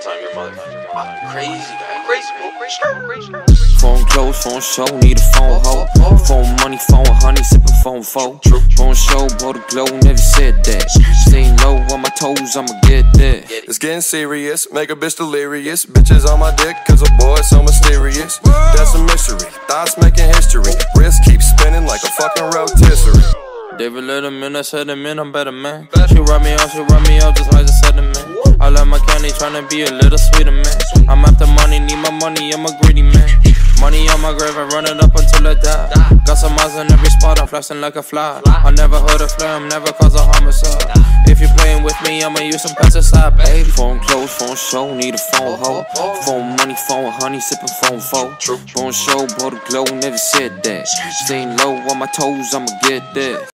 time, your mother. Crazy, man. Crazy. Phone close, phone show, need a phone hoe. Phone money, phone honey, sippin' phone foe. Phone show, blow the glow, never said that. Staying low on my toes, I'ma get that. It's getting serious, make a bitch delirious. Bitches on my dick, cause a boy so mysterious. That's a mystery, thoughts making history. Wrist keeps spinning like a fucking rotisserie. David Letterman, I said him in, I'm better, man. She rub me out, just like I said to man. I love my candy, tryna be a little sweeter, man. I'm after money, need my money, I'm a greedy man. Money on my grave, I run it up until I die. Got some eyes in every spot, I'm flashing like a fly. I never heard a flame, never cause a homicide. If you're playing with me, I'ma use some pesticide, baby. Phone close, phone show, need a phone hoe. Phone money, phone honey, sippin' phone foe. Phone show, blow the glow, never said that. Staying low on my toes, I'ma get that.